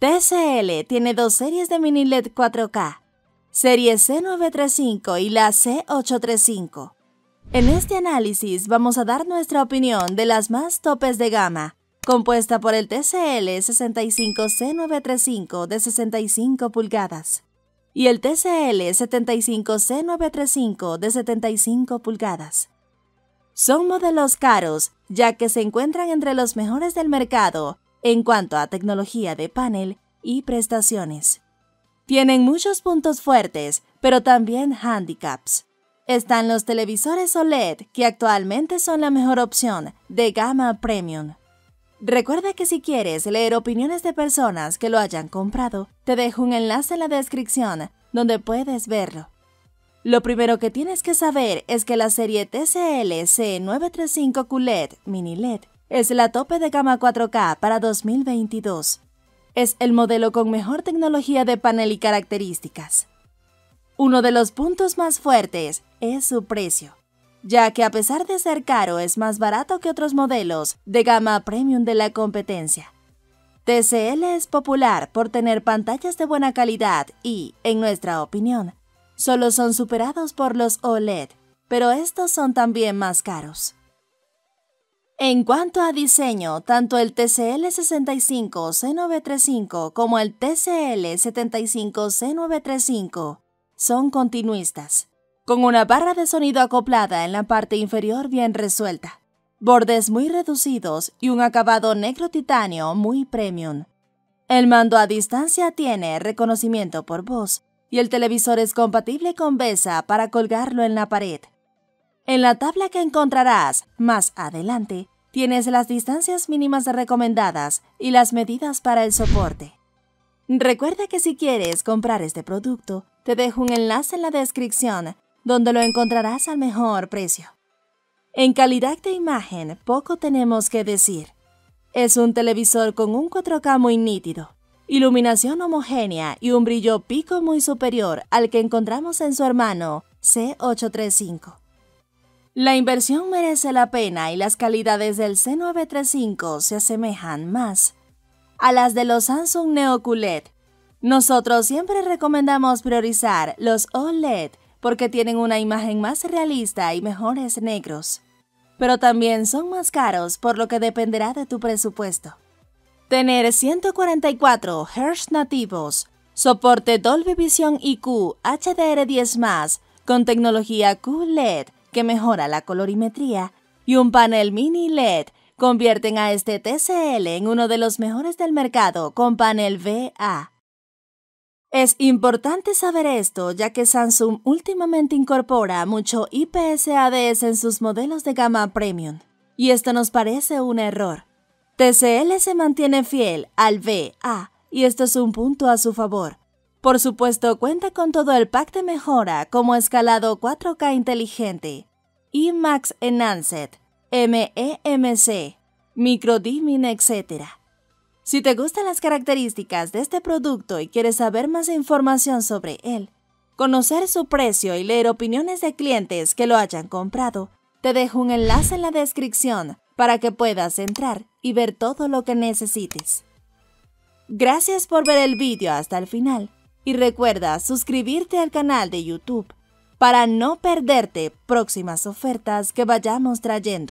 TCL tiene dos series de mini LED 4K, serie C935 y la C835. En este análisis vamos a dar nuestra opinión de las más topes de gama, compuesta por el TCL 65C935 de 65 pulgadas y el TCL 75C935 de 75 pulgadas. Son modelos caros, ya que se encuentran entre los mejores del mercado en cuanto a tecnología de panel y prestaciones. Tienen muchos puntos fuertes, pero también handicaps. Están los televisores OLED, que actualmente son la mejor opción de gama premium. Recuerda que si quieres leer opiniones de personas que lo hayan comprado, te dejo un enlace en la descripción donde puedes verlo. Lo primero que tienes que saber es que la serie TCL C935 QLED Mini LED es la tope de gama 4K para 2022. Es el modelo con mejor tecnología de panel y características. Uno de los puntos más fuertes es su precio, ya que a pesar de ser caro es más barato que otros modelos de gama premium de la competencia. TCL es popular por tener pantallas de buena calidad y, en nuestra opinión, solo son superados por los OLED, pero estos son también más caros. En cuanto a diseño, tanto el TCL 65C935 como el TCL 75C935 son continuistas, con una barra de sonido acoplada en la parte inferior bien resuelta, bordes muy reducidos y un acabado negro titanio muy premium. El mando a distancia tiene reconocimiento por voz y el televisor es compatible con VESA para colgarlo en la pared. En la tabla que encontrarás más adelante, tienes las distancias mínimas recomendadas y las medidas para el soporte. Recuerda que si quieres comprar este producto, te dejo un enlace en la descripción donde lo encontrarás al mejor precio. En calidad de imagen, poco tenemos que decir. Es un televisor con un 4K muy nítido, iluminación homogénea y un brillo pico muy superior al que encontramos en su hermano C835. La inversión merece la pena y las calidades del C935 se asemejan más a las de los Samsung Neo QLED. Nosotros siempre recomendamos priorizar los OLED porque tienen una imagen más realista y mejores negros, pero también son más caros, por lo que dependerá de tu presupuesto. Tener 144 Hz nativos, soporte Dolby Vision IQ HDR10+, con tecnología QLED que mejora la colorimetría, y un panel mini LED convierten a este TCL en uno de los mejores del mercado con panel VA. Es importante saber esto, ya que Samsung últimamente incorpora mucho IPS-ADS en sus modelos de gama premium, y esto nos parece un error. TCL se mantiene fiel al VA, y esto es un punto a su favor. Por supuesto, cuenta con todo el pack de mejora como escalado 4K inteligente, IMAX Enhanced, MEMC, Micro Dimming, etc. Si te gustan las características de este producto y quieres saber más información sobre él, conocer su precio y leer opiniones de clientes que lo hayan comprado, te dejo un enlace en la descripción para que puedas entrar y ver todo lo que necesites. Gracias por ver el vídeo hasta el final y recuerda suscribirte al canal de YouTube para no perderte próximas ofertas que vayamos trayendo.